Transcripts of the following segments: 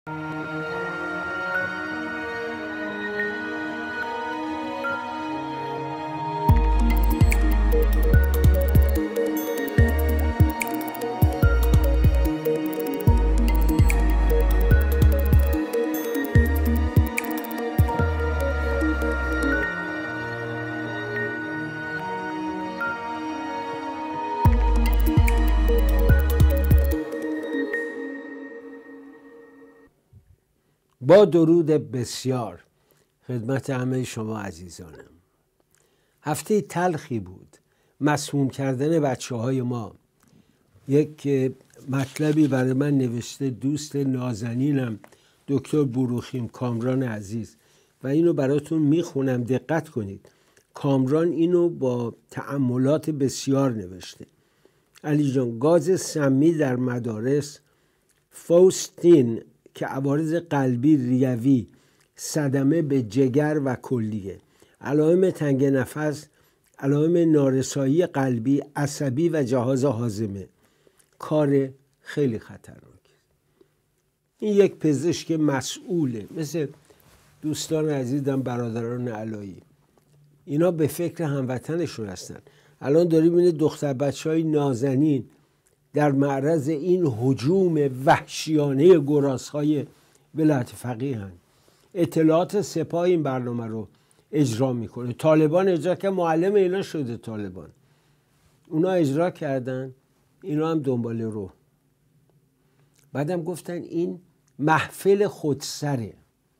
با درود بسیار خدمت همه شما عزیزانم. هفته تلخی بود. مسموم کردن بچه های ما. یک مطلبی برای من نوشته دوست نازنینم دکتر بروخیم کامران عزیز و اینو براتون میخونم، دقت کنید. کامران اینو با تأملات بسیار نوشته. علی جان، گاز سمی در مدارس، فوستین که عوارض قلبی، ریوی، صدمه به جگر و کلیه، علائم تنگ نفس، علائم نارسایی قلبی، عصبی و جهاز هاضمه، کار خیلی خطرناک. این یک پزشک مسئوله، مثل دوستان عزیزم برادران علایی، اینا به فکر هموطنشون هستن. الان داریم این دختر بچه های نازنین در معرض این هجوم وحشیانه گرازهای ولایت فقیه هستند. اطلاعات سپاه این برنامه رو اجرا میکنه. طالبان اجرا که معلم اینا شده، طالبان اونا اجرا کردن، اینا هم دنبال رو. بعدم گفتن این محفل خودسره.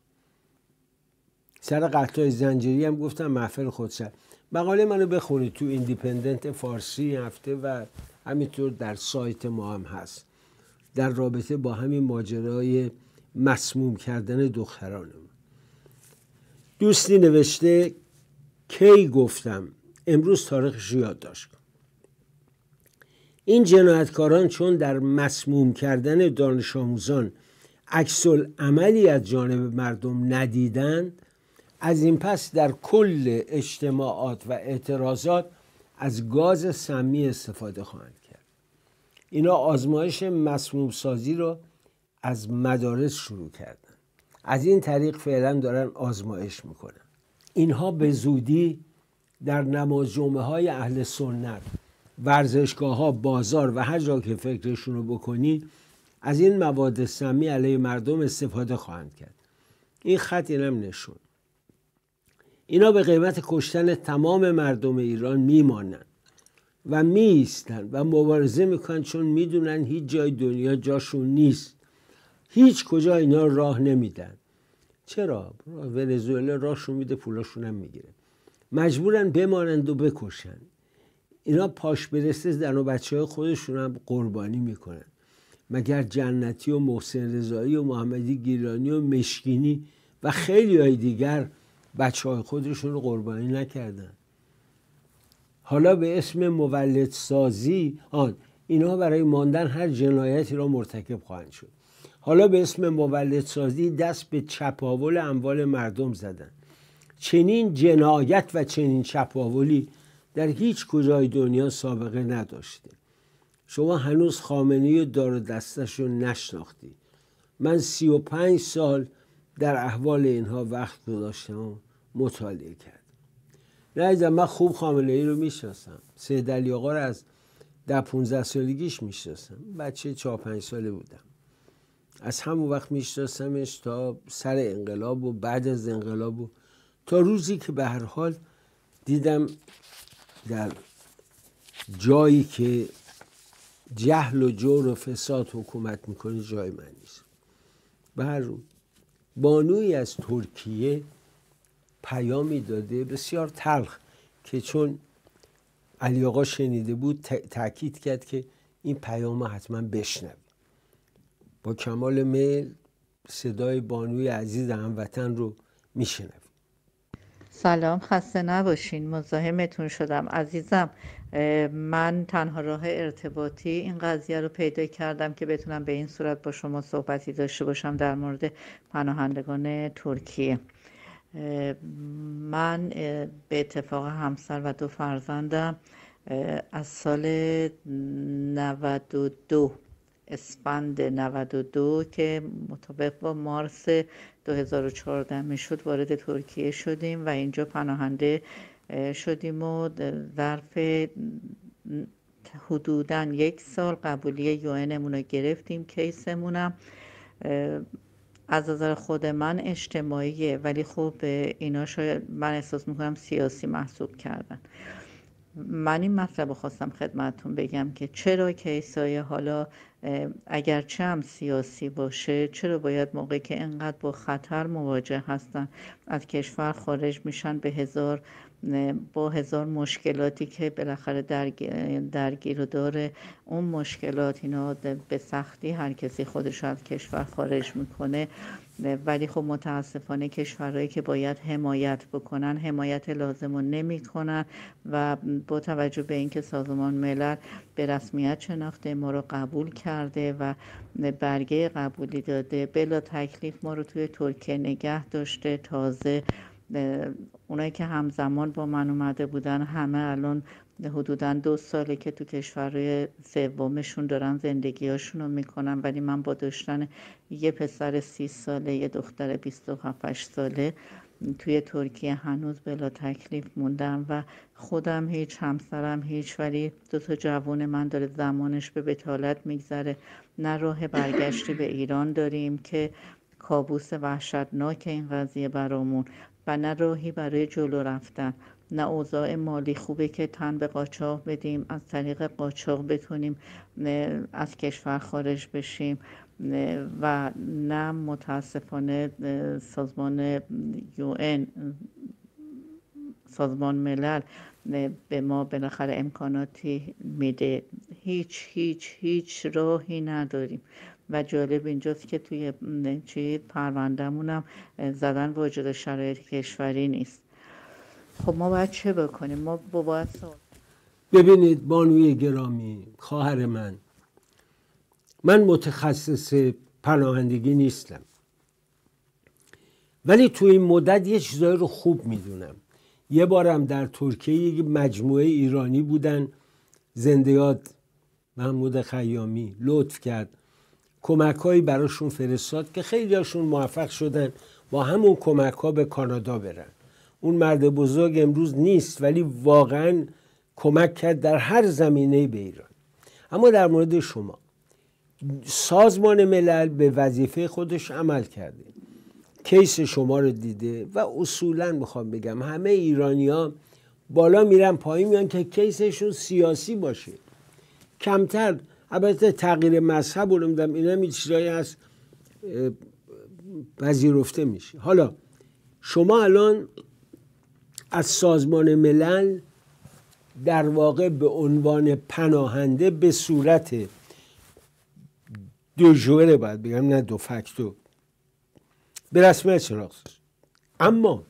سر قطعای زنجیری هم گفتن محفل خودسر. مقاله منو بخونید تو ایندیپندنت فارسی هفته و همینطور در سایت ما هم هست در رابطه با همین ماجرای مسموم کردن دخترانم. دوستی نوشته کی گفتم، امروز تاریخش یادداشت کن. این جنایتکاران چون در مسموم کردن دانش آموزان عکس العملی از جانب مردم ندیدند، از این پس در کل اجتماعات و اعتراضات از گاز سمی استفاده خواهند کرد. اینا آزمایش مسموم سازی رو از مدارس شروع کردن. از این طریق فعلا دارن آزمایش میکنن. اینها به زودی در نماز جمعه های اهل سنت، ورزشگاه ها، بازار و هر جا که فکرشون رو بکنید از این مواد سمی علیه مردم استفاده خواهند کرد. این خط اینم نشون. اینا به قیمت کشتن تمام مردم ایران میمانند و میایستند و مبارزه میکنن، چون میدونن هیچ جای دنیا جاشون نیست. هیچ کجا اینا راه نمیدن. چرا؟ ونزوئلا راهشون میده، پولاشون هم میگیره. مجبورن بمانند و بکشن. اینا پاش برسه زن و بچه های خودشون هم قربانی میکنن. مگر جنتی و محسن رضایی و محمدی گیلانی و مشکینی و خیلی های دیگر بچه های خودشون رو قربانی نکردن؟ حالا به اسم مولدسازی اینا برای ماندن هر جنایتی را مرتکب خواهند شد. حالا به اسم مولدسازی دست به چپاول اموال مردم زدن. چنین جنایت و چنین چپاولی در هیچ کجای دنیا سابقه نداشته. شما هنوز خامنه‌ای دار و دستش رو نشناختی. من 35 سال در احوال اینها وقت گذاشتم و مطالعه کردم. نه، من خوب خامنه‌ای رو میشناسم. سید علی آقا رو از 15 سالگیش میشناسم. بچه 4-5 ساله بودم. از همون وقت میشناسمش تا سر انقلاب و بعد از انقلاب و تا روزی که به هر حال دیدم در جایی که جهل و جور و فساد حکومت میکنه جای من نیست. به هر روز بانویی از ترکیه پیامی داده بسیار تلخ که چون علی آقا شنیده بود تأکید کرد که این پیام حتما بشنوید. با کمال میل صدای بانوی عزیز هموطن رو میشنوید. سلام، خسته نباشین. مزاحمتون شدم عزیزم. من تنها راه ارتباطی این قضیه رو پیدا کردم که بتونم به این صورت با شما صحبتی داشته باشم در مورد پناهندگان ترکیه. من به اتفاق همسر و 2 فرزندم از سال 92 اسفند 92 که مطابق با مارس 2014 میشد وارد ترکیه شدیم و اینجا پناهنده شدیم و ظرف حدوداً 1 سال قبولی UN رو گرفتیم. کیسمونم از نظر خود من اجتماعیه، ولی خب اینا شاید من احساس میکنم سیاسی محسوب کردن. من این مطلب رو خواستم خدمتتون بگم که چرا کیسای حالا اگرچه هم سیاسی باشه، چرا باید موقعی که انقدر با خطر مواجه هستن از کشور خارج میشن با هزار مشکلاتی که بالاخره درگیر و داره اون مشکلات، اینا به سختی هر کسی خودش از کشور خارج میکنه، ولی خب متاسفانه کشورهایی که باید حمایت بکنن حمایت لازم رو نمی کنن و با توجه به اینکه سازمان ملل به رسمیت شناخته ما رو قبول کرده و برگه قبولی داده، بلا تکلیف ما رو توی ترکیه نگه داشته. تازه اونایی که همزمان با من اومده بودن همه الان حدوداً 2 ساله که تو کشورهای سومشون دارن زندگیاشون رو میکنن، ولی من با داشتن یه پسر 30 ساله یه دختر 27 ساله توی ترکیه هنوز بلا تکلیف موندم و خودم هیچ، همسرم هیچ، ولی 2 تا جوان من داره زمانش به بتالت میگذره. نه راه برگشتی به ایران داریم که کابوس وحشتناک این قضیه برامون و نه راهی برای جلو رفتن، نه اوضاع مالی خوبه که تن به قاچاق بدیم، از طریق قاچاق بتونیم از کشور خارج بشیم و نه متاسفانه سازمان UN، سازمان ملل به ما بالاخره امکاناتی میده. هیچ راهی نداریم و جالب اینجاست که توی پرونده‌مونم زدن واجد شرایط کشوری نیست. خب ما باید چه بکنیم؟ ما باید ببینید بانوی گرامی، خواهر من متخصص پناهندگی نیستم، ولی توی این مدت یه چیزایی رو خوب میدونم. یه بارم در ترکیه یک مجموعه ایرانی بودن، زنده یاد محمود خیامی لطف کرد کمک‌هایی براشون فرستاد که خیلی هاشون موفق شدن با همون کمک‌ها به کانادا برن. اون مرد بزرگ امروز نیست، ولی واقعا کمک کرد در هر زمینه‌ای به ایران. اما در مورد شما، سازمان ملل به وظیفه خودش عمل کرده، کیس شما رو دیده و اصولاً میخوام بگم همه ایرانی‌ها بالا میرن پایین میان که کیسشون سیاسی باشه. کمتر، البته تغییر مذهب رو نمیدم، اینا هم چیزایی هست پذیرفته میشه. حالا شما الان از سازمان ملل در واقع به عنوان پناهنده به صورت دو ژوئر باید بگم، نه دو فاکتو، به رسمیت شناخته، اما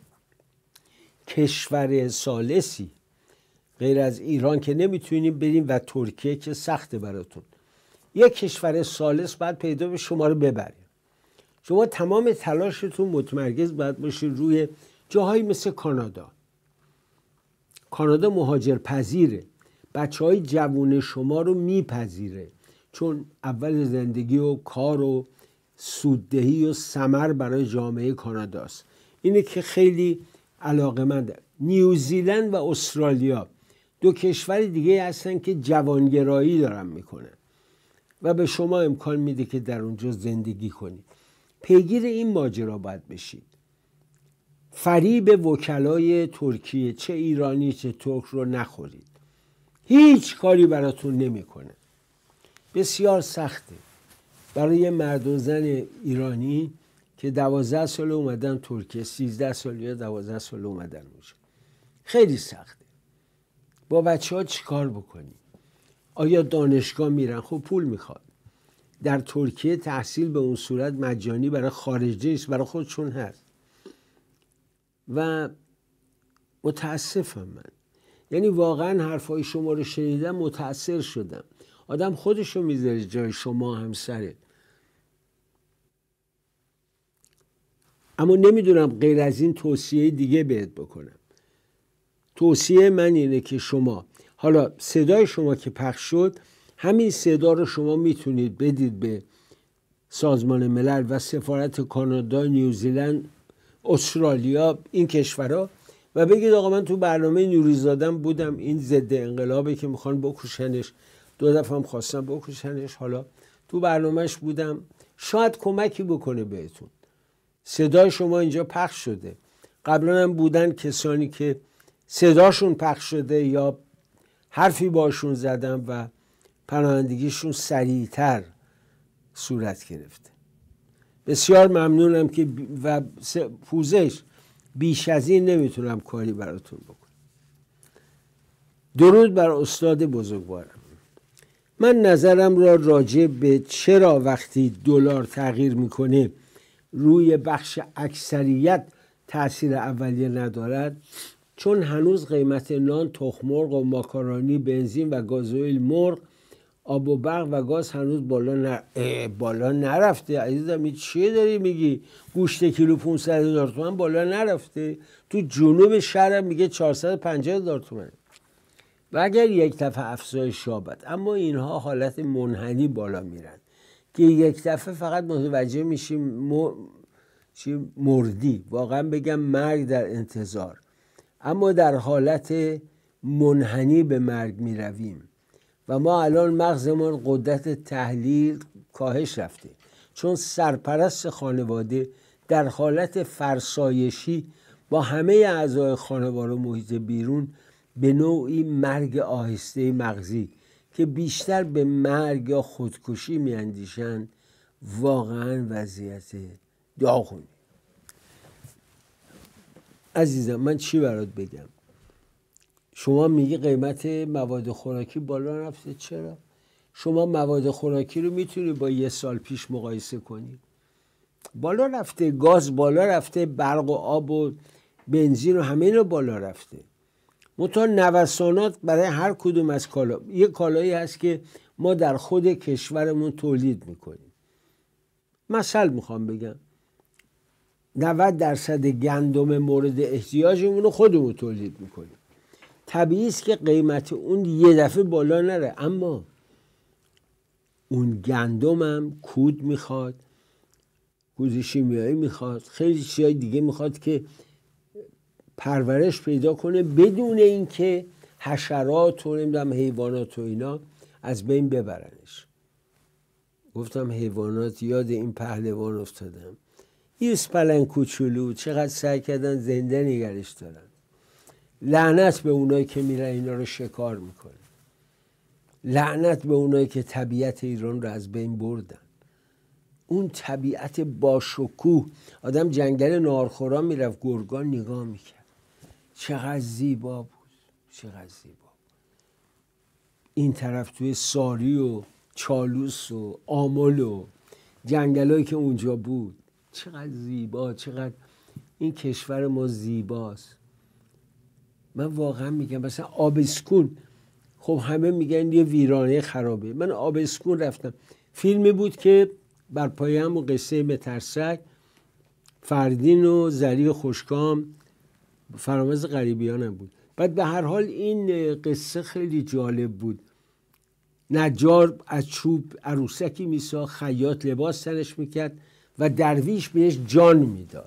کشور ثالثی غیر از ایران که نمیتونیم بریم و ترکیه که سخته براتون، یک کشور ثالث باید پیدا به شما رو ببره. شما تمام تلاشتون متمرکز باید باشه روی جاهایی مثل کانادا. کانادا مهاجر پذیره، بچه های جوون شما رو میپذیره، چون اول زندگی و کار و سوددهی و ثمر برای جامعه کاناداست. اینه که خیلی علاقه‌منده. نیوزیلند و استرالیا 2 کشور دیگه هستن که جوانگرایی دارن میکنن و به شما امکان میده که در اونجا زندگی کنید. پیگیر این ماجرا باید بشید. فریب وکلای ترکیه چه ایرانی چه ترک رو نخورید. هیچ کاری براتون نمیکنه. بسیار سخته برای یه مرد و زن ایرانی که 12 سال اومدن ترکیه، 13 سال یا 12 سال اومدن اونجا. خیلی سخته. با بچه ها چی کار بکنی؟ آیا دانشگاه میرن؟ خب پول میخواد. در ترکیه تحصیل به اون صورت مجانی برای خارجی است، برای خودشون هست. و متاسفم من، یعنی واقعا حرفای شما رو شنیدم متاثر شدم. آدم خودشو میذاره جای شما همسره. اما نمیدونم غیر از این توصیه دیگه بهت بکنم. توصیه من اینه که شما، حالا صدای شما که پخش شد همین صدا رو شما میتونید بدید به سازمان ملل و سفارت کانادا، نیوزیلند، استرالیا، این کشورها و بگید آقا من تو برنامه نوریزادم بودم، این ضد انقلابه که میخوان بکشنش، 2 دفعه هم خواستم بکشنش، حالا تو برنامهش بودم، شاید کمکی بکنه بهتون. صدای شما اینجا پخش شده. قبلا هم بودن کسانی که صداشون پخش شده یا حرفی باشون زدم و پناهندگیشون سریعتر صورت گرفته. بسیار ممنونم که و پوزش بیش از این نمیتونم کاری براتون بکنم. درود بر استاد بزرگوارم. من نظرم را راجع به چرا وقتی دلار تغییر میکنه روی بخش اکثریت تأثیر اولیه ندارد، چون هنوز قیمت نان، تخم مرغ و ماکارونی، بنزین و گازوئیل مرغ، آب و برق و گاز هنوز بالا نرفته. عزیزم این چیه داری میگی؟ گوشت کیلو 500,000 تومان بالا نرفته؟ تو جنوب شهرم میگه 450,000 تومان. و اگر یک دفعه افزایش یابد، اما اینها حالت منحنی بالا میرن که یک دفعه فقط متوجه میشیم مردی، واقعا بگم مرگ در انتظار، اما در حالت منحنی به مرگ میرویم و ما الان مغزمون قدرت تحلیل کاهش رفته، چون سرپرست خانواده در حالت فرسایشی با همه اعضای خانواده و محیط بیرون به نوعی مرگ آهسته مغزی که بیشتر به مرگ یا خودکشی میاندیشند، واقعا وضعیت داغونی. عزیزم من چی برات بگم؟ شما میگی قیمت مواد خوراکی بالا رفته. چرا؟ شما مواد خوراکی رو میتونی با 1 سال پیش مقایسه کنی؟ بالا رفته. گاز بالا رفته، برق و آب و بنزین و همه اینا بالا رفته. منتها نوسانات برای هر کدوم از کالا، یه کالایی هست که ما در خود کشورمون تولید میکنیم. مثل میخوام بگم 90% گندم مورد احتیاجمون رو خودمون تولید میکنیم. طبیعی است که قیمت اون یه دفعه بالا نره، اما اون گندم هم کود میخواد، کود شیمیایی میخواد، خیلی چیزای دیگه میخواد که پرورش پیدا کنه بدون اینکه حشرات و نمیدونم حیوانات و اینا از بین ببرنش. گفتم حیوانات، یاد این پهلوان افتادم. یه اسپلنگ کوچولو چقدر سعی کردن زنده نگرش دارن. لعنت به اونایی که میرن اینا رو شکار میکنن. لعنت به اونایی که طبیعت ایران رو از بین بردن. اون طبیعت باشکوه، آدم جنگل نارخورا میرفت گرگان نگاه میکرد، چقدر زیبا بود، چقدر زیبا. این طرف توی ساری و چالوس و آمل و جنگلایی که اونجا بود، چقدر زیبا، چقدر این کشور ما زیباست. من واقعا میگم مثلا آبسکون، خب همه میگن یه ویرانه خرابه. من آبسکون رفتم، فیلمی بود که بر پایه همون قصه مترسک، فردین و زری خوشکام، فرامرز غریبیان هم بود. بعد به هر حال این قصه خیلی جالب بود. نجار از چوب عروسکی میساخت، خیاط لباس تنش میکرد و درویش بهش جان میداد.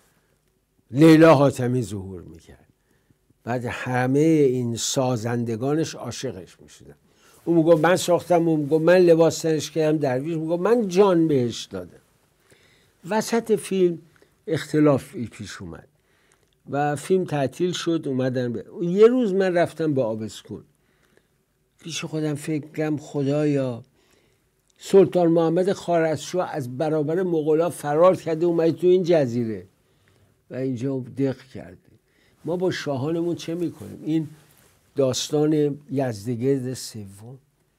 لیلا حاتمی ظهور میکرد. بعد همه این سازندگانش عاشقش میشدن. اون میگه من ساختم، اون میگه من لباس تنش کردم، درویش میگه من جان بهش دادم. وسط فیلم اختلافی پیش اومد و فیلم تعطیل شد. اومدن یه روز من رفتم به آبسکون، پیش خودم فکر کنم خدایا سلطان محمد خوارزمشاه از برابر مغولا فرار کرده اومد تو این جزیره و اینجا دق کرده. ما با شاهانمون چه میکنیم؟ این داستان یزدگرد سوم،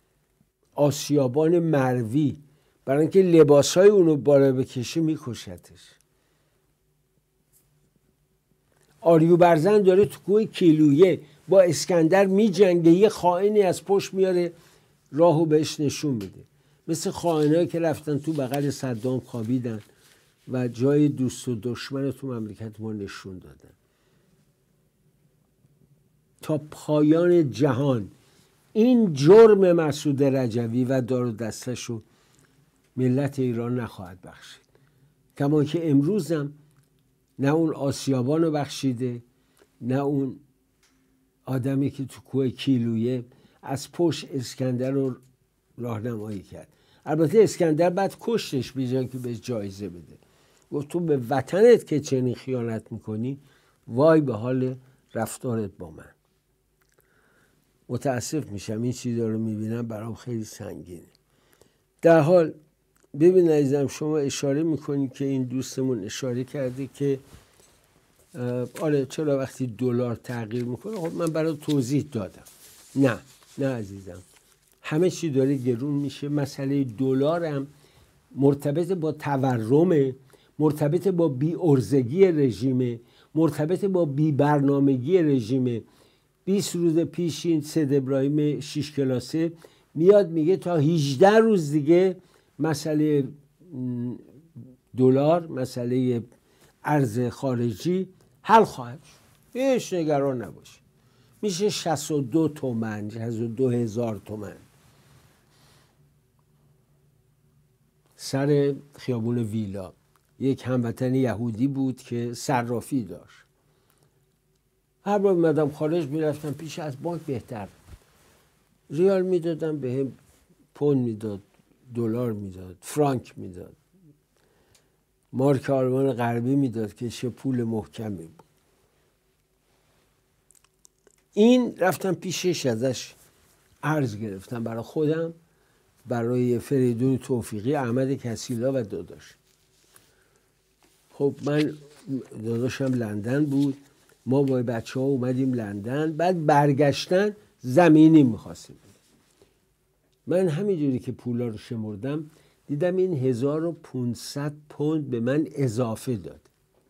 آسیابان مروی، برای اینکه لباسای اونو بالا بکشه میکشتش. آریوبرزن داره تو کوه کیلویه با اسکندر میجنگه، یه خائنی از پشت میاره راهو بهش نشون میده، مثل خائنایی که رفتن تو بغل صدام خوابیدن و جای دوست و دشمن تو مملکت ما نشون دادن. تا پایان جهان این جرم مسعود رجوی و دار و دستش رو ملت ایران نخواهد بخشید. کما که امروزم نه اون آسیابان رو بخشیده، نه اون آدمی که تو کوه کیلویه از پشت اسکندر رو راهنمایی کرد. البته اسکندر بعد کشتش بیجان که بهش جایزه بده. گفت تو به وطنت که چنین خیانت میکنی وای به حال رفتارت با من. متاسف میشم این چیزا رو میبینم، برام خیلی سنگینه. در حال ببین عزیزم، شما اشاره میکنی که این دوستمون اشاره کرده که آره چرا وقتی دلار تغییر میکنه. خب من برای توضیح دادم. نه عزیزم، همه چی داره گرون میشه. مسئله دلار هم مرتبط با تورم، مرتبط با بی ارزگی رژیم، مرتبط با بی برنامگی رژیم. 20 روز پیش این سید ابراهیم 6 کلاسه میاد میگه تا 18 روز دیگه مسئله دلار، مسئله ارز خارجی حل خواهد شد، هیچ نگران نباشید. میشه 62 تومن، 62,000 تومن. سر خیابون ویلا یک هموطن یهودی بود که صرافی داشت. هر بار اومدم خارج میرفتم پیش از بانک بهتر، ریال میدادم بهم، پوند میداد، دلار میداد، فرانک میداد، مارک آلمان غربی میداد که چه پول محکمی بود. این رفتم پیشش ازش ارز گرفتم برای خودم، برای فریدون توفیقی، احمد کسیلا و داداش. خب من داداشم لندن بود، ما با بچه ها اومدیم لندن، بعد برگشتن زمینی میخواستیم. من همینجوری که پولا رو شمردم دیدم این 1500 پوند به من اضافه داد.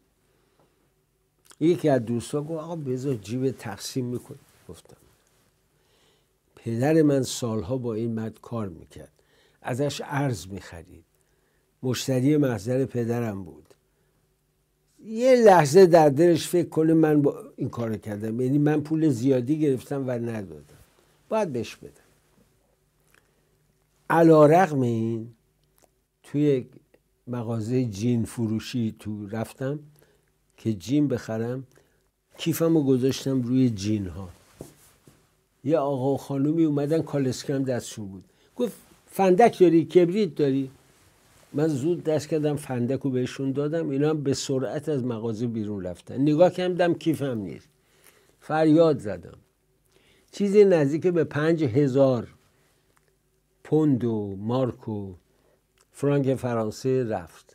یکی از دوستا گفت آقا بذار جیب تقسیم میکنه. گفتم پدر من سالها با این مرد کار میکرد، ازش ارز میخرید، مشتری محضر پدرم بود. یه لحظه در دلش فکر کنه من با این کار کردم، یعنی من پول زیادی گرفتم و ندادم، باید بهش بدم. علی‌رغم این توی مغازه جین فروشی تو رفتم که جین بخرم، کیفم رو گذاشتم روی جین ها. یه آقا و خانومی اومدن، کالسکم دستشون بود. گفت فندک داری؟ کبریت داری؟ من زود دست کردم فندک رو بهشون دادم. اینا هم به سرعت از مغازه بیرون رفتن. نگاه کردم کیفم نیست. فریاد زدم. چیزی نزدیک به 5000 پوند و مارک و فرانک فرانسه رفت.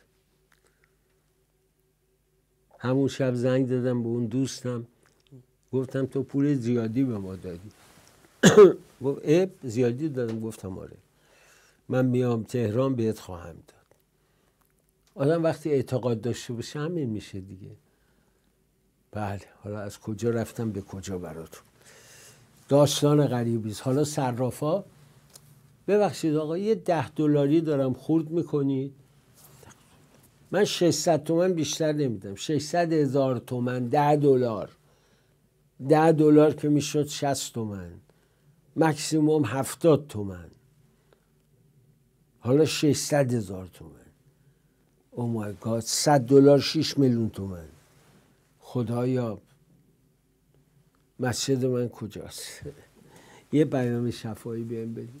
همون شب زنگ دادم به اون دوستم، گفتم تو پول زیادی به ما دادی. گفت زیادی دادم؟ گفتم آره، من میام تهران بهت خواهم داد. آدم وقتی اعتقاد داشته باشه همین میشه دیگه. بله، حالا از کجا رفتم به کجا براتون. داستان غریبی است. حالا صرافا، ببخشید آقا یه $10 دارم خورد میکنید، من 600 تومن بیشتر نمیدم. 600,000 تومن، $10 که میشد 60 تومن، مکسیموم 70 تومن، حالا 600,000 تومن. او مای گاد، $100 6 میلیون تومن. خدایا مسجد من کجاست؟ یه پیام شفایی بهم بدید.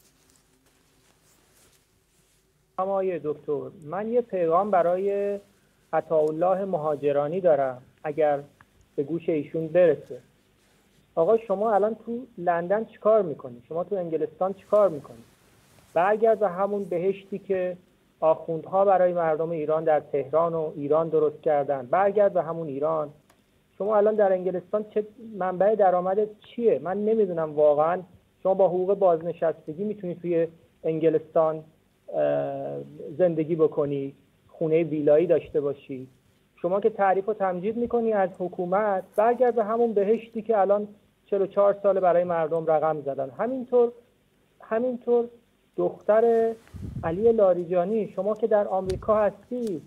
آقای دکتر، من یه پیغام برای عطاالله مهاجرانی دارم، اگر به گوش ایشون برسه. آقا شما الان تو لندن چیکار میکنی؟ شما تو انگلستان چیکار میکنی؟ برگرد به همون بهشتی که آخوندها برای مردم ایران در تهران و ایران درست کردن. برگرد به همون ایران. شما الان در انگلستان چه منبع درآمدت چیه؟ من نمیدونم واقعا. شما با حقوق بازنشستگی میتونی توی انگلستان زندگی بکنی، خونه ویلایی داشته باشی. شما که تعریف و تمجید میکنی از حکومت، برگرد به همون بهشتی که الان 44 سال برای مردم رقم زدن. همینطور دختر علی لاریجانی، شما که در آمریکا هستی،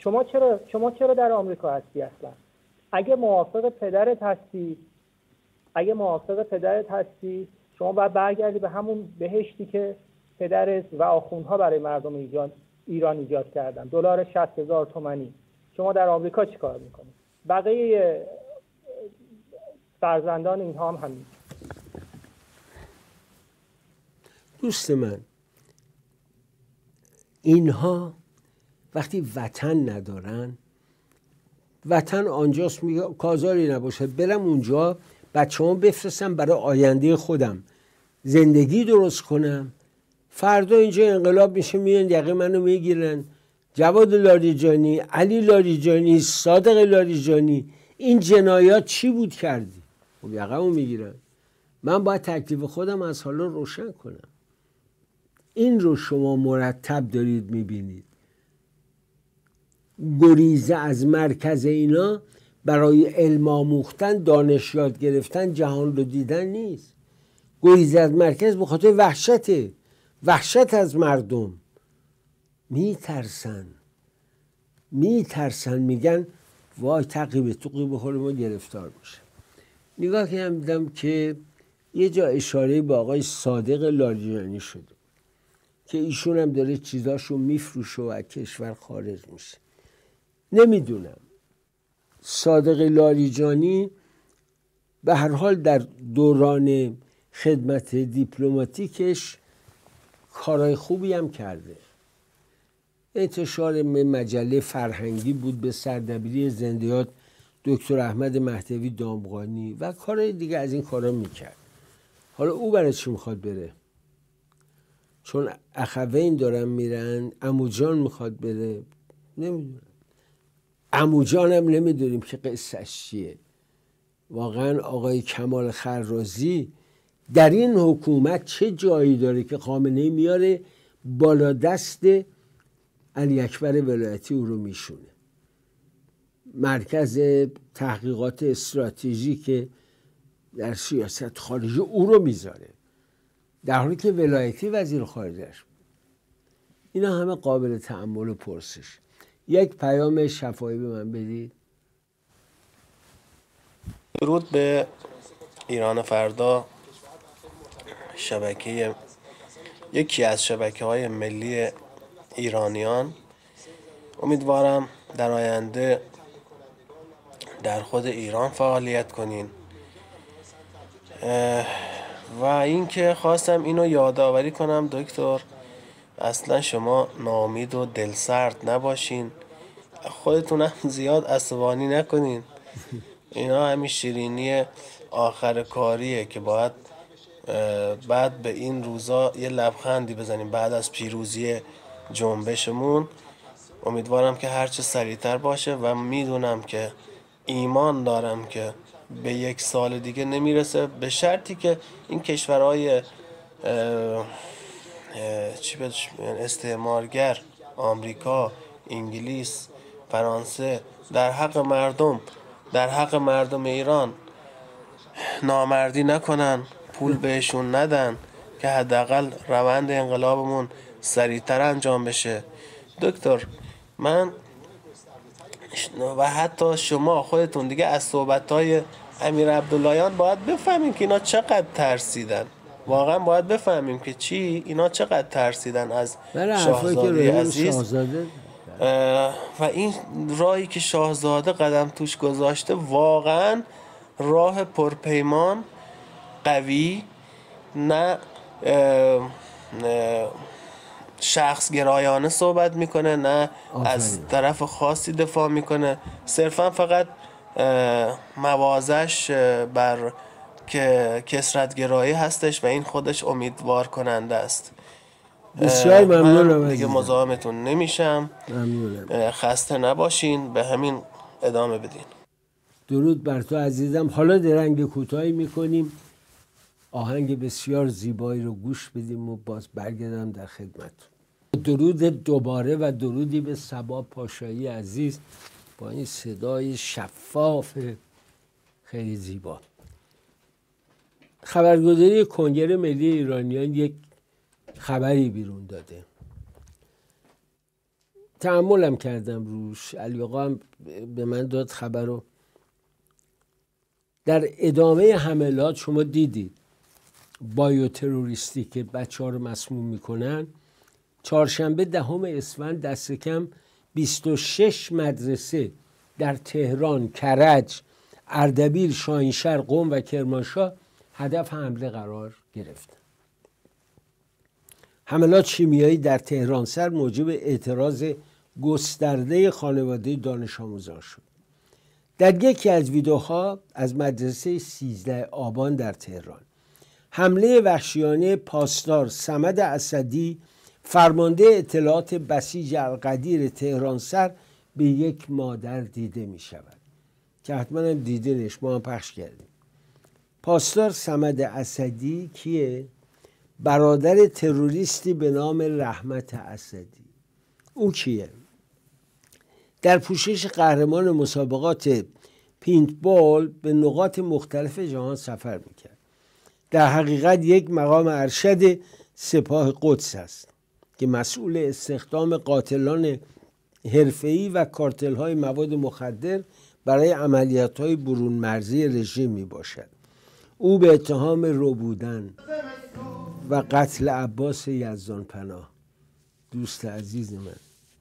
شما چرا در آمریکا هستی اصلا؟ اگه موافق پدرت هستی اگه موافق پدرت هستی شما باید برگردی به همون بهشتی که پدرت و آخوندها برای مردم ایران ایجاد کردن، دلار 60,000 تومانی. شما در آمریکا چی کار میکنید؟ بقیه فرزندان اینها هم همین. دوست من، اینها وقتی وطن ندارن، وطن آنجاست، میگه کازاری نباشه برم اونجا بچه‌هام بفرستم برای آینده خودم زندگی درست کنم، فردا اینجا انقلاب میشه میان یقه منو میگیرن، جواد لاریجانی، علی لاریجانی، صادق لاریجانی، این جنایات چی بود کردی؟ خب یقه‌مو میگیرن. من باید تکلیف خودم از حالا روشن کنم. این رو شما مرتب دارید میبینید. گریزه از مرکز اینا برای علم آموختن، دانش یاد گرفتن، جهان رو دیدن نیست. گریزه از مرکز به خاطر وحشته، وحشت از مردم. میترسن میگن وای تقیبه توقی بخوره ما گرفتار میشه. نگاه که هم دیدم که یه جا اشاره به آقای صادق لاریجانی شده که ایشون هم داره چیزاشو میفروشه و از کشور خارج میشه. نمیدونم صادق لاریجانی به هر حال در دوران خدمت دیپلماتیکش کارهای خوبی هم کرده. انتشار مجله فرهنگی بود به سردبیری زنده‌یاد دکتر احمد مهدوی دامغانی و کارهای دیگه از این کارا میکرد. حالا او برای چی میخواد بره؟ چون اخوین دارن میرن، عموجان میخواد بره؟ نمیدونم. عموجان هم نمیدونیم که قصهش چیه. واقعا آقای کمال خرازی در این حکومت چه جایی داره که خامنه‌ای میاره بالا دست علی اکبر ولایتی او رو میشونه؟ مرکز تحقیقات استراتژیک در سیاست خارجی او رو میذاره، در حالی که ولایتی وزیر خارجش. اینا همه قابل تأمل و پرسش. یک پیام شفاهی به من بدید. درود به ایران فردا، یکی از شبکه‌های ملی ایرانیان. امیدوارم در آینده در خود ایران فعالیت کنین. و اینکه خواستم اینو یادآوری کنم دکتر، اصلا شما ناامید و دلسرد نباشین، خودتون هم زیاد عصبانی نکنین. اینا همین شیرینی آخر کاریه که باید بعد به این روزا یه لبخندی بزنیم بعد از پیروزی جنبشمون. امیدوارم که هرچه سریعتر باشه و میدونم که ایمان دارم که به 1 سال دیگه نمیرسه، به شرطی که این کشورهای استعمارگر، آمریکا، انگلیس، فرانسه در حق مردم ایران نامردی نکنن، پول بهشون ندن که حداقل روند انقلابمون سریعتر انجام بشه. دکتر من و حتی شما خودتون دیگه از صحبت‌های امیر عبداللهیان باید بفهمیم که اینا چقدر ترسیدن. واقعا باید بفهمیم که اینا چقدر ترسیدن از شاهزاده عزیز. و این راهی که شاهزاده قدم توش گذاشته واقعا راه پرپیمان، قوی، نه شخص گرایانه صحبت میکنه، نه از طرف خاصی دفاع میکنه، صرفا فقط موازش بر که کثرت گرایی هستش و این خودش امیدوار کننده است. بسیار ممنونم. من دیگه مزاحمتون نمیشم. ممنونم. خسته نباشین، به همین ادامه بدین. درود بر تو عزیزم. حالا درنگ کوتاهی میکنیم، آهنگ بسیار زیبایی رو گوش بدیم و باز برگردم در خدمت. درود دوباره و درودی به صبا پاشایی عزیز با این صدای شفاف خیلی زیبا. خبرگزاری کنگره ملی ایرانیان یک خبری بیرون داده، تأملم کردم روش. علی آقا هم به من داد خبر رو. در ادامه حملات شما دیدید بایوتروریستی که بچه ها رو مسموم میکنن. چهارشنبه 10 اسفند دست کم 26 مدرسه در تهران، کرج، اردبیل، شاهینشهر، قم و کرمانشاه هدف حمله قرار گرفتند. حملات شیمیایی در تهران سر موجب اعتراض گسترده خانواده دانش آموزان شد. در یکی از ویدئوها از مدرسه 13 آبان در تهران حمله وحشیانه پاسدار صمد اسدی فرمانده اطلاعات بسیج القدیر تهران سر به یک مادر دیده می شود که حتما هم دیدنش، ما هم پخش کردیم. پاسدار صمد اسدی کیه؟ برادر تروریستی به نام رحمت اسدی. او کیه؟ در پوشش قهرمان مسابقات پینتبال به نقاط مختلف جهان سفر میکرد. در حقیقت یک مقام ارشد سپاه قدس است که مسئول استخدام قاتلان حرفه‌ای و کارتل‌های مواد مخدر برای عملیات‌های برون مرزی رژیم میباشد. او به اتهام ربودن و قتل عباس یزدانپناه، دوست عزیز من،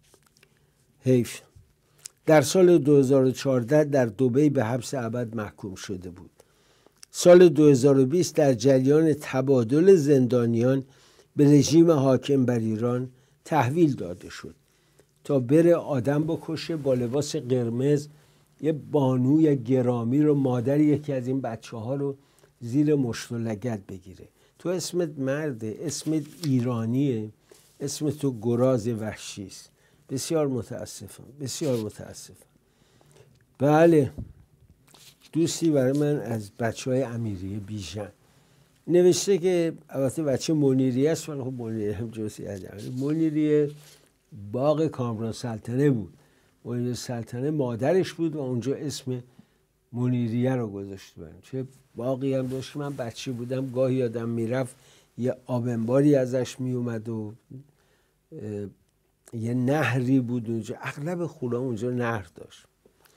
حیف، در سال 2014 در دبی به حبس ابد محکوم شده بود. سال 2020 در جریان تبادل زندانیان به رژیم حاکم بر ایران تحویل داده شد تا بره آدم بکشه با لباس قرمز، یه بانوی گرامی رو، مادر یکی از این بچه ها رو زیر مشت و لگد بگیره. تو اسمت مرده، اسمت ایرانیه، اسم تو گراز وحشیست. بسیار متاسفم، بسیار متاسفم. بله، دوستی برای من از بچه های امیریه بیژن نوشته که البته بچه منیریه است، ولی خب منیریه هم جزئی از منیریه باغ کامران سلطنه بود. منیریه سلطنه مادرش بود و اونجا اسم منیریه رو گذاشته بودن. چه باقی هم داشت. من بچه بودم گاهی یادم میرفت یه آبنباری ازش میومد و یه نهری بود اونجا، اغلب خونه اونجا نهر داشت.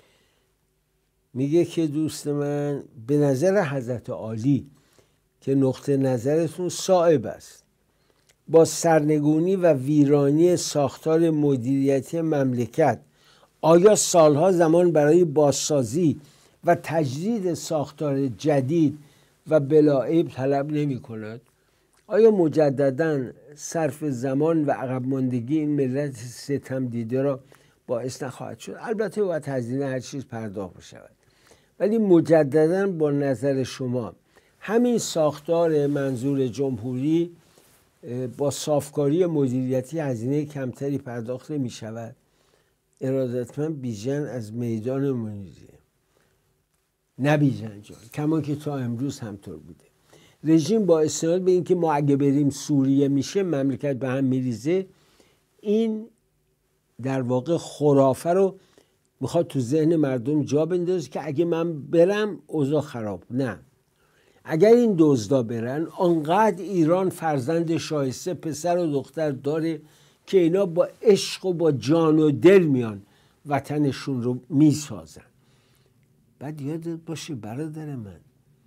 میگه که دوست من به نظر حضرت عالی که نقطه نظرتون صائب است، با سرنگونی و ویرانی ساختار مدیریتی مملکت آیا سالها زمان برای بازسازی و تجدید ساختار جدید و بلاعیب طلب نمی کند؟ آیا مجدداً صرف زمان و عقب ماندگی این ملت ستم دیده را باعث نخواهد شد؟ البته باید هزینه هر چیز پرداخت بشود، ولی مجدداً با نظر شما همین ساختار منظور جمهوری با صافکاری مدیریتی هزینه کمتری پرداخت می شود؟ ارادتمند بیژن از میدان منیریه. نه بیژن جان، کمان که تا امروز همطور بوده. رژیم با استناد به اینکه ما اگه بریم سوریه میشه مملکت به هم میریزه، این در واقع خرافه رو میخواد تو ذهن مردم جا بندازه که اگه من برم اوضاع خراب. نه، اگر این دزدا برن، آنقدر ایران فرزند شایسته پسر و دختر داره که اینا با عشق و با جان و دل میان وطنشون رو میسازن. بعد یادت باشه برادر من،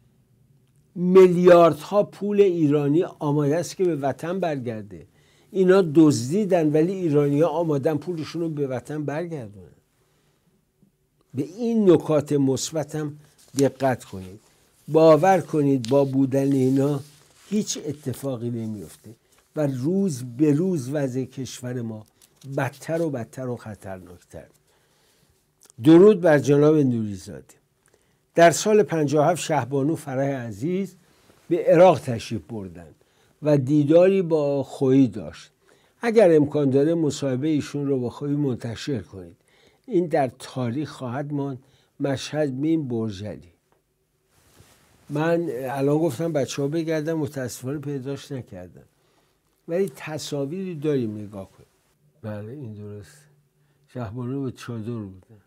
میلیاردها پول ایرانی آماده است که به وطن برگرده. اینا دزدیدن ولی ایرانی‌ها آمادن پولشون رو به وطن برگردونن. به این نکات مثبت هم دقت کنید. باور کنید با بودن اینا هیچ اتفاقی نمیفته و روز به روز وضع کشور ما بدتر و بدتر و خطرناکتر. درود بر جناب نوریزاده. در سال 57 شهبانو فرح عزیز به عراق تشریف بردند و دیداری با خویی داشت. اگر امکان داره مصاحبه ایشون رو با خویی منتشر کنید. این در تاریخ خواهد ماند. مشهد میم برجلی. من الان گفتم بچه ها بگردم، متاسفانه پیداش نکردم، ولی تصاویری داریم نگاه کنید. بله این درست. شهبانو به چادر بودن.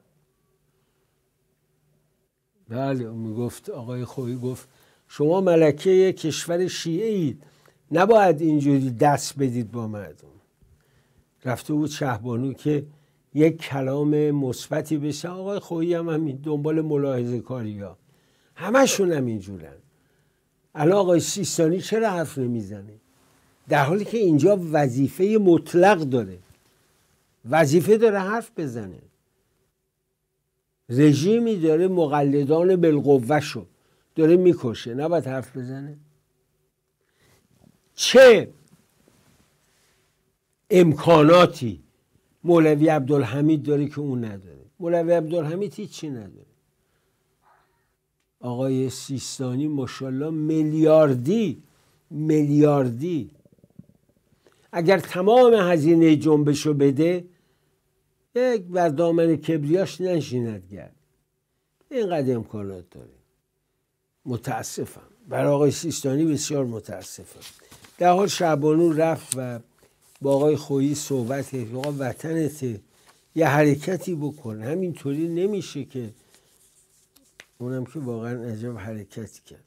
بله میگفت آقای خویی گفت شما ملکه کشور شیعه اید، نباید اینجوری دست بدید با مردم. رفته بود شهبانو که یک کلام مثبتی بشه. آقای خویی هم همین دنبال ملاحظه کاری ها. همشون هم اینجورن. الان آقای سیستانی چرا حرف نمیزنه؟ در حالی که اینجا وظیفه مطلق داره، وظیفه داره حرف بزنه. رژیمی داره مقلدان بالقوه شو داره میکشه، نباید حرف بزنه؟ چه امکاناتی مولوی عبدالحمید داره که اون نداره؟ مولوی عبدالحمید هیچی نداره. آقای سیستانی ماشاءالله میلیاردی اگر تمام هزینه جنبشو بده یک بر دامن کبریاش نشیند گرد. اینقدر امکانات داره. متاسفم برای آقای سیستانی، بسیار متاسفم. در حال شعبانون رفت و با آقای خویی صحبت کرد، آقا وطنته، یه حرکتی بکن، همینطوری نمیشه که. اونم که واقعا عجب حرکتی کرد.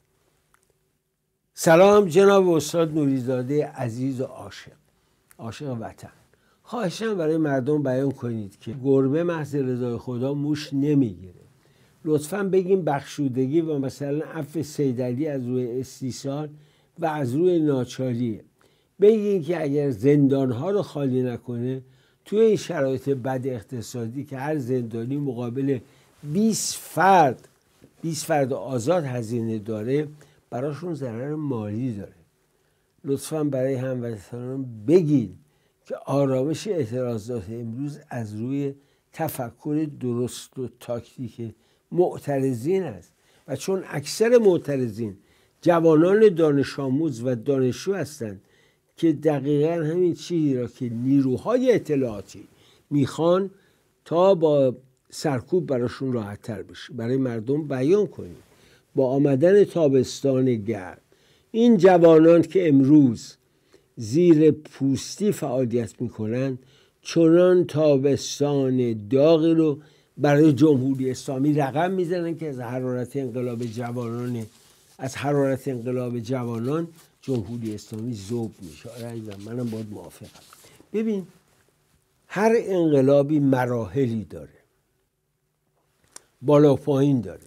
سلام جناب استاد نوریزاده عزیز و عاشق وطن. خواهشاً برای مردم بیان کنید که گربه محض رضای خدا موش نمیگیره. لطفاً بگیم بخشودگی و مثلا عفو سیدعلی از روی استیصال و از روی ناچاریه. بگین که اگر زندانها رو خالی نکنه توی این شرایط بد اقتصادی که هر زندانی مقابل 20 فرد آزاد هزینه داره، براشون ضرر مالی داره. لطفاً برای هموطنان بگین که آرامش اعتراضات امروز از روی تفکر درست و تاکتیک معترضین است و چون اکثر معترضین جوانان دانش آموز و دانشجو هستند که دقیقاً همین چیزی را که نیروهای اطلاعاتی میخوان تا با سرکوب براشون راحت تر بشه، برای مردم بیان کنید. با آمدن تابستان گرم این جوانان که امروز زیر پوستی فعالیت میکنن چنان تابستان داغی رو برای جمهوری اسلامی رقم میزنن که از حرارت انقلاب جوانان جمهوری اسلامی ذوب میشه. منم باید موافقم. ببین هر انقلابی مراحلی داره، بالا پایین داره.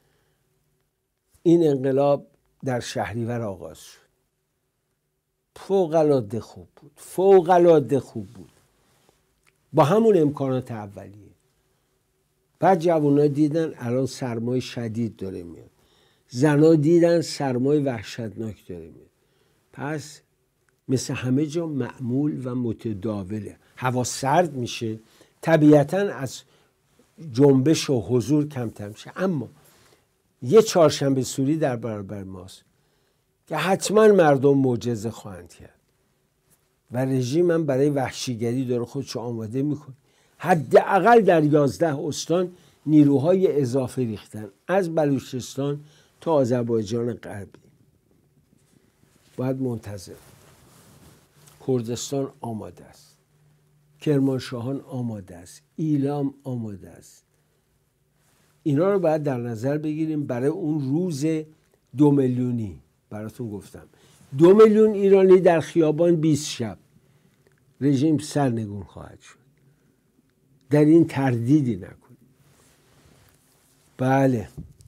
این انقلاب در شهریور آغاز شد، فوق‌العاده خوب بود با همون امکانات اولیه. بعد جوان‌ها دیدن الان سرمای شدید داره میاد، زن‌ها دیدن سرمای وحشتناک داره میاد. پس مثل همه جا معمول و متداوله. هوا سرد میشه، طبیعتاً از جنبش و حضور کمتر میشه، اما یه چهارشنبه سوری در برابر ماست که حتما مردم معجزه خواهند کرد و رژیم هم برای وحشیگری داره خودشو آماده میکنه. حداقل در 11 استان نیروهای اضافه ریختن، از بلوچستان تا آذربایجان غربی. باید منتظر. کردستان آماده است، کرمانشاهان آماده است، ایلام آماده است. اینا رو باید در نظر بگیریم برای اون روز 2 میلیونی. براتون گفتم 2 میلیون ایرانی در خیابان 20 شب، رژیم سرنگون خواهد شد. در این تردیدی نکنید. بله،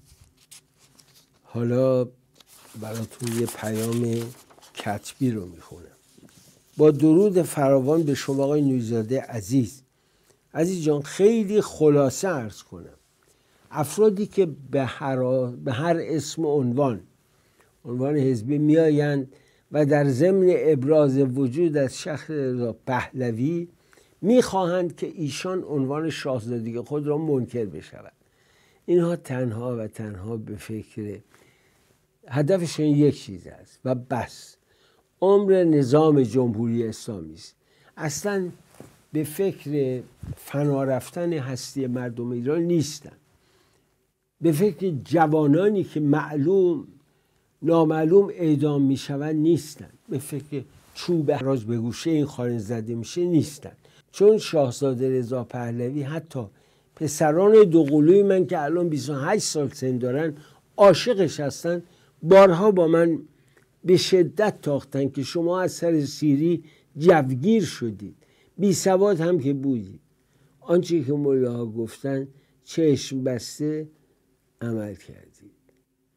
حالا براتون یه پیام کتبی رو میخونم. با درود فراوان به شما آقای نوریزاده عزیز جان، خیلی خلاصه عرض کنم. افرادی که به هر اسم و عنوان حزبی میآیند و در ضمن ابراز وجود از شخص رضا پهلوی میخواهند که ایشان عنوان شاهزادگی خود را منکر بشود، اینها تنها و تنها به فکر هدفشون یک چیز است و بس، عمر نظام جمهوری اسلامی است. اصلا به فکر فنا رفتن هستی مردم ایران نیستن، به فکر جوانانی که نامعلوم اعدام میشوند نیستن، به فکر چوب احراج به گوشه این خانه زده میشه نیستن. چون شاهزاده رضا پهلوی حتی پسران دوقلوی من که الان 28 سال سن دارن عاشقش هستن، بارها با من به شدت تاختن که شما از سر سیری جوگیر شدید، بی سواد هم که بودید، آنچه که ملاها گفتن چشم بسته عمل کردید.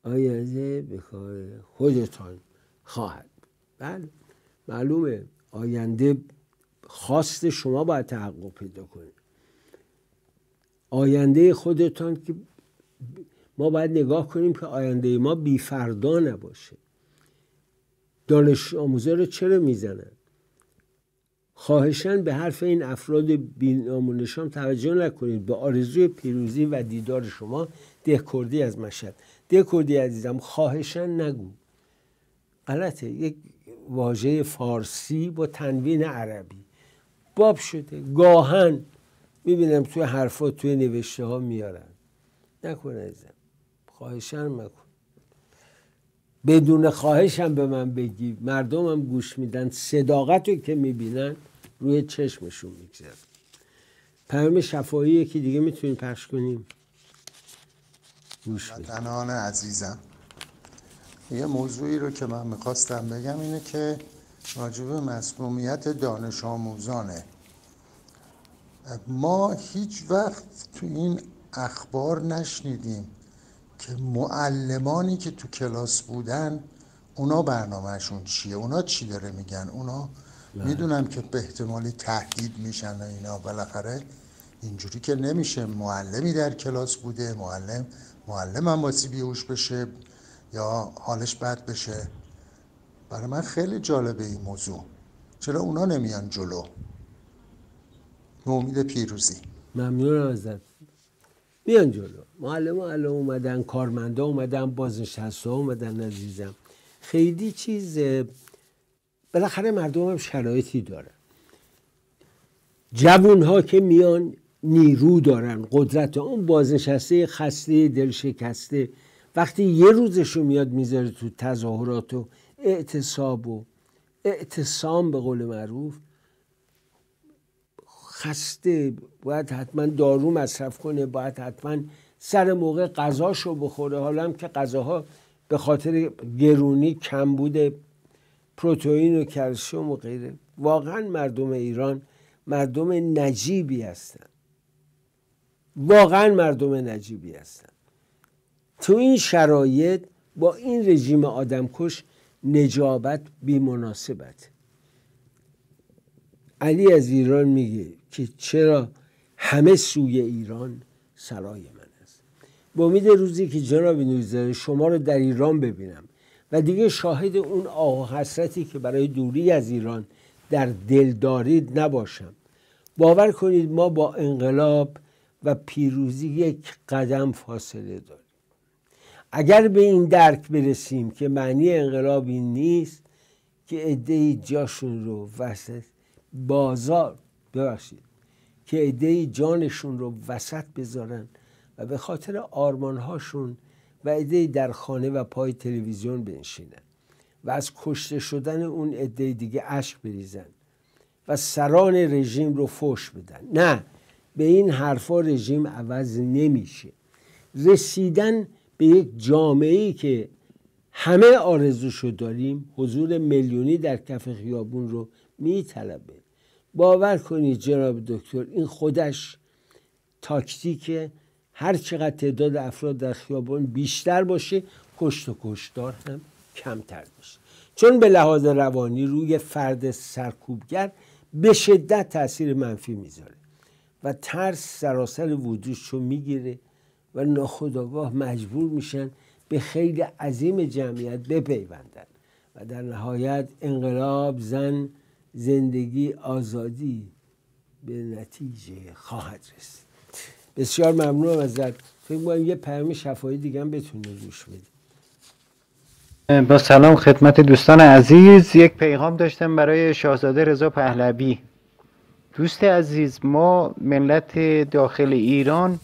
آینده به کار خودتان خواهد. بله معلومه آینده خواست شما باید تحقق پیدا کنه. آینده خودتان که ما باید نگاه کنیم که آینده ما بی فردا نباشه. دانش آموزا رو چرا میزنن؟ خواهشاً به حرف این افراد بی‌نام و نشان توجه نکنید. به آرزوی پیروزی و دیدار شما دهکردی از مشهد. دهکردی عزیزم خواهشاً نگو، غلطه. یک واژه فارسی با تنوین عربی باب شده. گاهن میبینم توی حرفات توی نوشته ها میارن. نکن عزیزم، خواهشاً مکن. بدون خواهشم به من بگی، مردمم گوش میدن، صداقت رو که میبینن روی چشمشون میگذره. پیام شفاهی یکی دیگه میتونیم پخش کنیم؟ گوش بدیم. وطنان عزیزم، یه موضوعی رو که من میخواستم بگم اینه که راجع به مسمومیت دانش آموزانه. ما هیچ وقت تو این اخبار نشنیدیم که معلمانی که تو کلاس بودن اونا برنامهشون چیه، اونا چی داره میگن. اونا میدونم که به احتمالی تهدید میشن و اینا، بالاخره اینجوری که نمیشه. معلمی در کلاس بوده، معلم هم باسی بیهوش بشه یا حالش بد بشه. برای من خیلی جالبه این موضوع. چرا اونا نمیان جلو؟ به امید پیروزی. ممنونم ازت. میان جلو. معلم ها الان اومدن، کارمندا اومدن، بازنشسته ها اومدن عزیزم. خیلی چیز، بالاخره مردم هم شرایطی دارن. جوون ها که میان نیرو دارن، قدرت. اون بازنشسته خسته دل شکسته وقتی یه روزشو میاد میذاره تو تظاهرات و اعتصاب و اعتصام به قول معروف، خسته، باید حتما دارو مصرف کنه، باید حتما سر موقع غذاشو بخوره. حالا هم که غذاها به خاطر گرونی کمبود پروتئین و کلسیم و غیره. واقعا مردم ایران مردم نجیبی هستن، واقعا مردم نجیبی هستن. تو این شرایط با این رژیم آدمکش نجابت بی مناسبت. علی از ایران میگه که چرا همه سوی ایران سرای من است. با امید روزی که جناب نوری‌زاده شما رو در ایران ببینم و دیگه شاهد اون آه و حسرتی که برای دوری از ایران در دل دارید نباشم. باور کنید ما با انقلاب و پیروزی یک قدم فاصله داریم. اگر به این درک برسیم که معنی انقلاب این نیست که عده‌ای جاشون رو وسط بازار، ببخشید، که عده‌ای جانشون رو وسط بذارن و به خاطر آرمانهاشون و عده‌ای در خانه و پای تلویزیون بنشینن و از کشته شدن اون عده دیگه اشک بریزن و سران رژیم رو فحش بدن. نه، به این حرفا رژیم عوض نمیشه. رسیدن به یک جامعه‌ای که همه آرزوشو داریم، حضور میلیونی در کف خیابون رو میطلبه. باور کنید جناب دکتر این خودش تاکتیک. هر چقدر تعداد افراد در خیابان بیشتر باشه، کشت و کشتار هم کمتر باشه، چون به لحاظ روانی روی فرد سرکوبگر به شدت تاثیر منفی میذاره و ترس سراسر وجودشو میگیره و ناخودآگاه مجبور میشن به خیلی عظیم جمعیت بپیوندن و در نهایت انقلاب، زن، زندگی، آزادی به نتیجه خواهد رسید. بسیار ممنونم ازت. فکر می‌کنم یه پیام شفاهی دیگه هم بتونی گوش بدی. با سلام خدمت دوستان عزیز، یک پیغام داشتم برای شاهزاده رضا پهلوی. دوست عزیز، ما ملت داخل ایران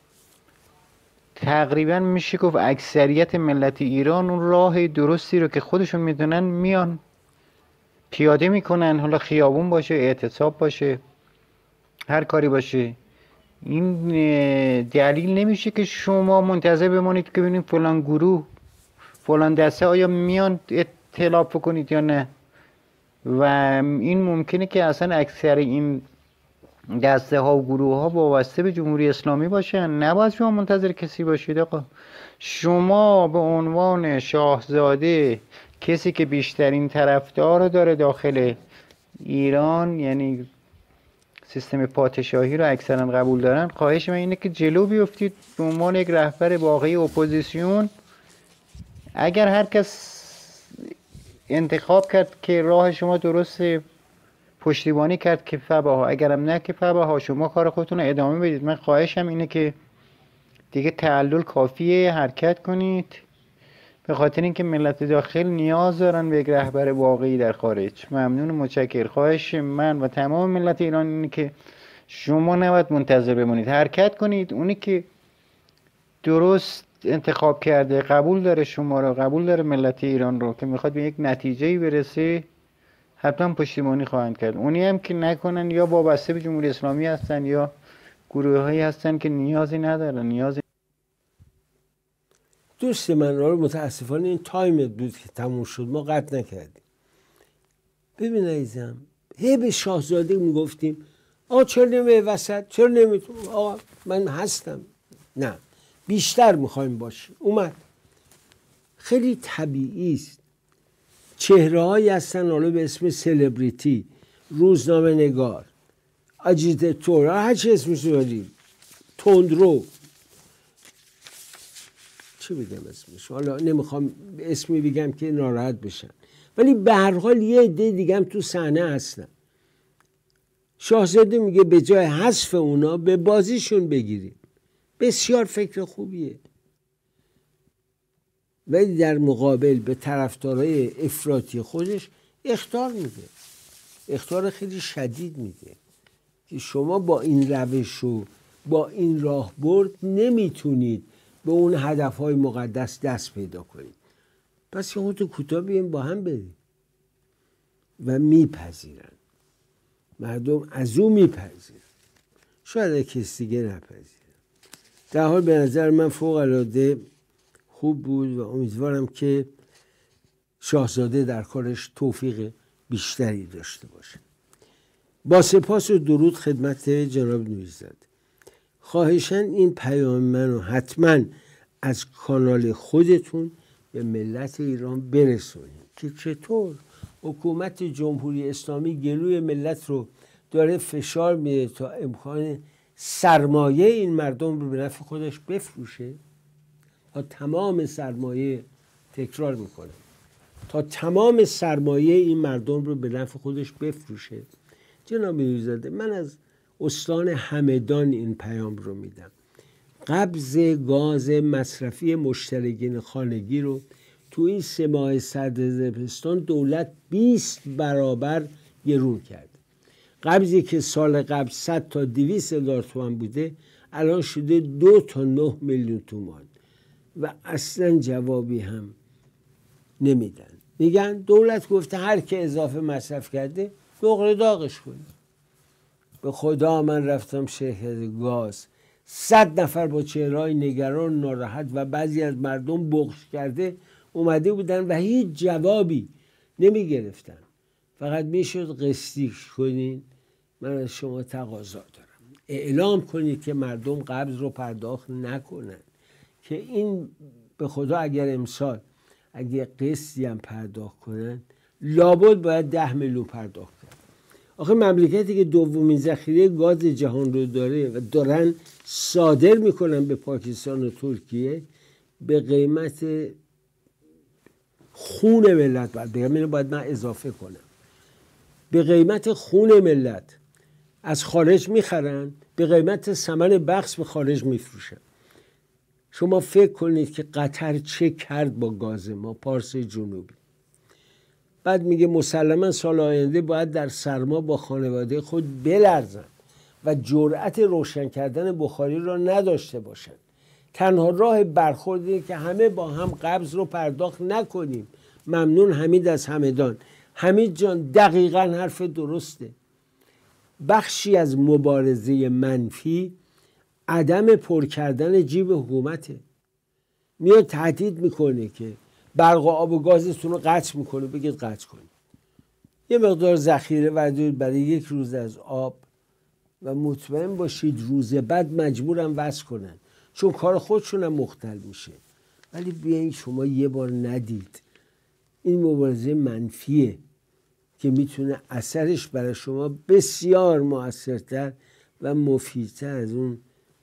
تقریبا میشه گفت اکثریت ملت ایران اون راه درستی رو که خودشون میدونن میان پیاده میکنن، حالا خیابون باشه، اعتصاب باشه، هر کاری باشه. این دلیل نمیشه که شما منتظر بمانید که ببینید فلان گروه فلان دسته آیا میان ائتلاف کنید یا نه. و این ممکنه که اصلا اکثر این دسته ها و گروه ها وابسته به جمهوری اسلامی باشن. نباید شما منتظر کسی باشید. آقا شما به عنوان شاهزاده، کسی که بیشترین طرفدار داره داخل ایران، یعنی سیستم پادشاهی رو اکثرا قبول دارن، خواهش من اینه که جلو بیفتید به عنوان یک رهبر واقعی اپوزیسیون. اگر هر کس انتخاب کرد که راه شما درسته، پشتیبانی کرد که فباها، اگرم نه که فباها، شما کار خودتون رو ادامه بدید. من خواهشم اینه که دیگه تعلل کافیه، حرکت کنید، به خاطر اینکه ملت داخل نیاز دارن به یک رهبر واقعی در خارج. ممنون و متشکر. خواهش من و تمام ملت ایران اینه که شما نباید منتظر بمونید، حرکت کنید. اونی که درست انتخاب کرده، قبول داره شما رو، قبول داره ملت ایران رو که میخواد به یک نتیجه‌ای برسه، حتما پشتیبانی خواهند کرد. اونی هم که نکنن یا وابسته به جمهوری اسلامی هستن یا گروه‌هایی هستن که نیازی ندارن. دوست من رو متاسفانه این تایمت بود که تموم شد، ما قطع نکردیم. ببین عزیزم، به شاهزاده میگفتیم آقا چرا نمی وسط، چرا نمیتون، آقا من هستم. نه، بیشتر میخوایم باشیم. اومد خیلی طبیعی است. چهره هایی هستن حالا به اسم سلبریتی، روزنامه نگار، اجیتاتور، هر چی اسمش داریم، تندرو، چی بگم اسمش، حالا نمیخوام اسمی بگم که ناراحت بشن، ولی به هر حال یه عده دیگه هم تو صحنه هستن. شاهزاده میگه به جای حذف اونا به بازیشون بگیریم. بسیار فکر خوبیه، ولی در مقابل به طرفدارای افراطی خودش اخطار میده، اخطار خیلی شدید میده که شما با این روش و با این راه برد نمیتونید به اون هدفهای مقدس دست پیدا کنید. پس یه خودتو کوتاه بیاییم با هم بریم. و میپذیرن مردم، از اون میپذیرن، شاید کسی دیگه نپذیرن. در حال به نظر من فوق العاده خوب بود و امیدوارم که شاهزاده در کارش توفیق بیشتری داشته باشه. با سپاس و درود خدمت جناب نوری‌زاده. خواهشاً این پیام منو حتما از کانال خودتون به ملت ایران برسونید که چطور حکومت جمهوری اسلامی گلوی ملت رو داره فشار میده تا امکان سرمایه این مردم رو به نفع خودش بفروشه، تا تمام سرمایه، تکرار میکنه، تا تمام سرمایه این مردم رو به نفع خودش بفروشه. جناب نوری‌زاده، من از استان همدان این پیام رو میدم. قبض گاز مصرفی مشترکین خانگی رو تو این 3 ماه سرد زمستان دولت 20 برابر گرون کرد. قبضی که سال قبل 100 تا 200 هزار تومان بوده الان شده 2 تا 9 میلیون تومان و اصلا جوابی هم نمیدن. میگن دولت گفته هر که اضافه مصرف کرده دغري داغش کنه. به خدا من رفتم شرکت گاز، 100 نفر با چهره‌های نگران، ناراحت و بعضی از مردم بغض کرده اومده بودن و هیچ جوابی نمی گرفتن. فقط میشد قسطیش کنین. من از شما تقاضا دارم اعلام کنید که مردم قبض رو پرداخت نکنن، که این به خدا اگر امسال اگر قسطی هم پرداخت کنن لابد باید 10 میلیون پرداخت کنن. آخه مملکتی که دومین ذخیره گاز جهان رو داره و دارن صادر میکنن به پاکستان و ترکیه به قیمت خون ملت، باید من اضافه کنم، به قیمت خون ملت از خارج میخرن، به قیمت ثمن بخس به خارج میفروشن. شما فکر کنید که قطر چه کرد با گاز ما، پارس جنوبی. بعد میگه مسلما سال آینده باید در سرما با خانواده خود بلرزن و جرأت روشن کردن بخاری را نداشته باشند. تنها راه برخورد اینه که همه با هم قبض رو پرداخت نکنیم. ممنون. حمید از همدان. حمید جان دقیقاً حرف درسته. بخشی از مبارزه منفی عدم پر کردن جیب حکومته. میاد تهدید میکنه که برق و آب و گازتون رو قطع میکنه، بگید قطع کنید. یه مقدار ذخیره وردارید برای 1 روز از آب، و مطمئن باشید روز بعد مجبورم وصل کنن، چون کار خودشون هم مختل میشه. ولی بیاین شما یه بار ندید، این مبارزه منفیه که میتونه اثرش برای شما بسیار موثرتر و مفیدتر از اون،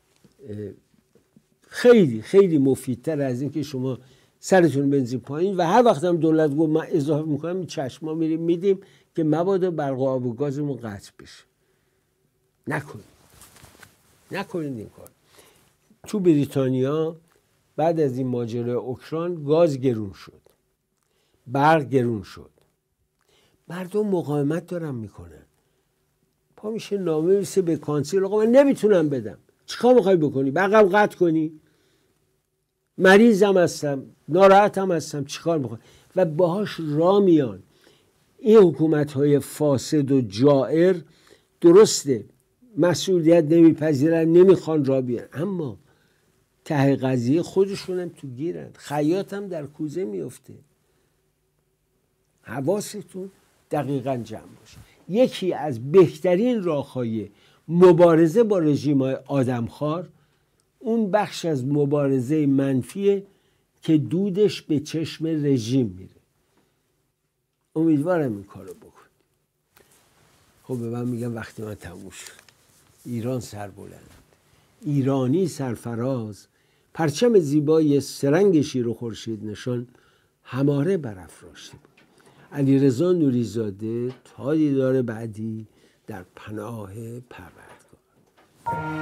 خیلی خیلی مفیدتر از این که شما سرتون بنزین پایین و هر وقت هم دولت گفت من اضافه میکنم چشما میریم میدیم که مبادا برق و آب و گازمون قطع بشه. نکنید این کار. تو بریتانیا بعد از این ماجرای اوکراین گاز گرون شد، برق گرون شد، مردم مقاومت دارن میکنن، پا میشه نامه میرسه به کانسیل، آقا من نمیتونم بدم. چیکار میخوای بکنی؟ برقم قطع کنی؟ مریضم هستم، ناراحتم هستم، چیکار میخوای؟ و باهاش را میان. این حکومت های فاسد و جائر درسته مسئولیت نمیپذیرن، نمیخوان را بیان، اما ته قضیه خودشونم تو گیرن، خیاطم در کوزه میفته. حواستون دقیقاً جمع باشه. یکی از بهترین راه‌های مبارزه با رژیم‌های آدمخوار اون بخش از مبارزه منفیه که دودش به چشم رژیم میره. امیدوارم این کارو بکن. خب به من میگم وقتی من تموم شد. ایران سربلند، ایرانی سرفراز، پرچم زیبای سرنگ شیر و خورشید نشان هماره برافراشته بود. علیرضا نوری‌زاده تا دیدار بعدی در پناه پروردگار.